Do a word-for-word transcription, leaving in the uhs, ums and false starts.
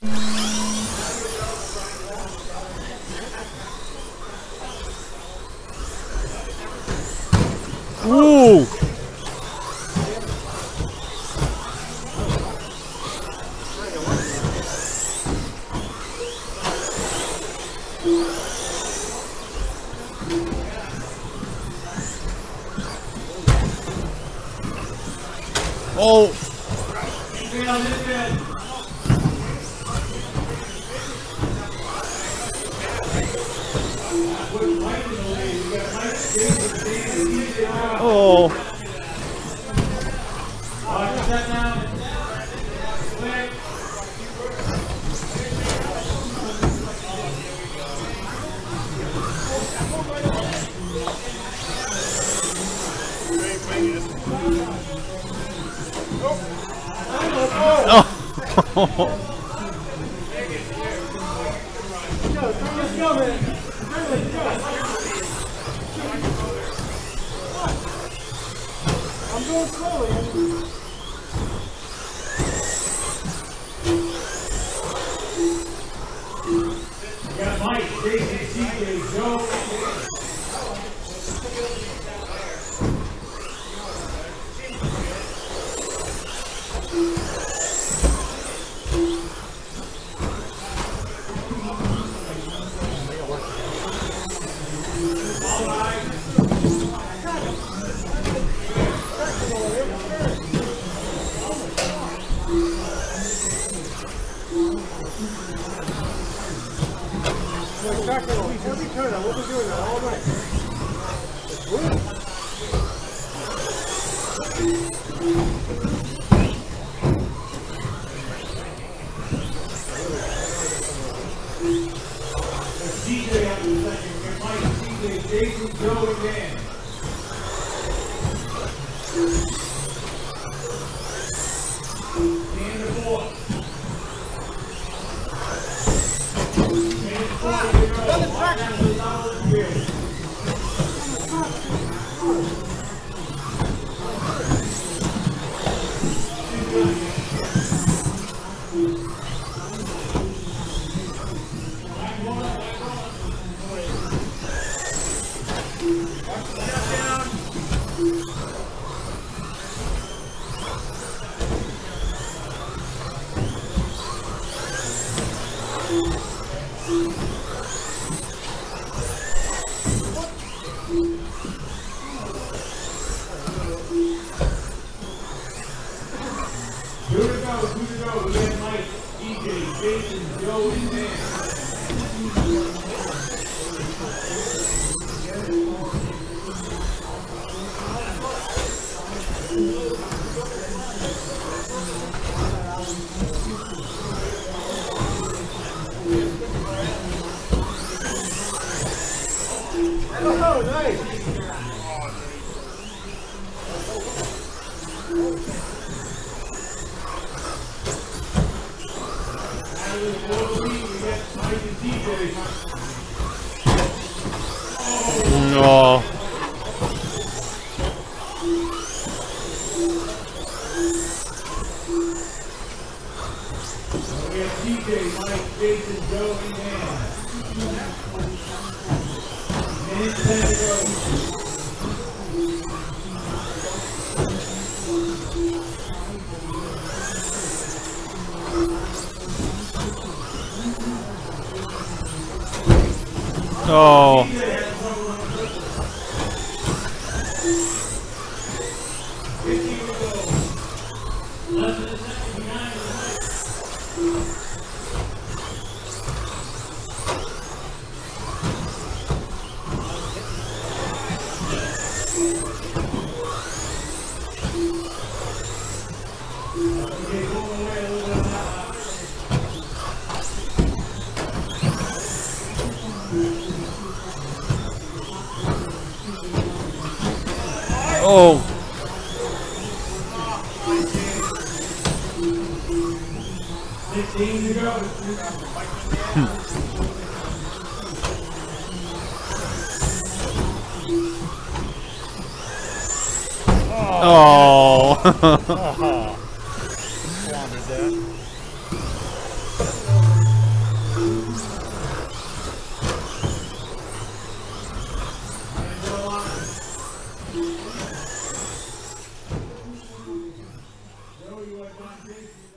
Ooh! Oh! Oh! Oh! I'm going slowly. You got Mike, Jason, C J, Joe. Every turn, we'll be doing that all night. D J on the second. Mike, D J, Jason, Joe, and Dan. Dan the fourth. Oh, nice! No. We have T J, Mike, Jason, Joe, and Dan. Minutes ten to go. Oh. Oh. Fifteen to go. Oh. Wanted that. on Jason